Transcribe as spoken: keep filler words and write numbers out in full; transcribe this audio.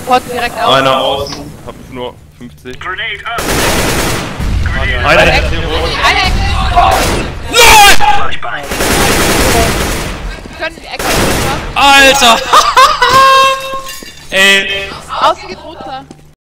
Support direkt aus. Einer außen, hab nur fünfzig. Grenade up. Einer Eine Ecke. Ecke. Eine Ecke. Flashbang. Wir können die Ecke runter. Alter! Ey! Außen geht runter.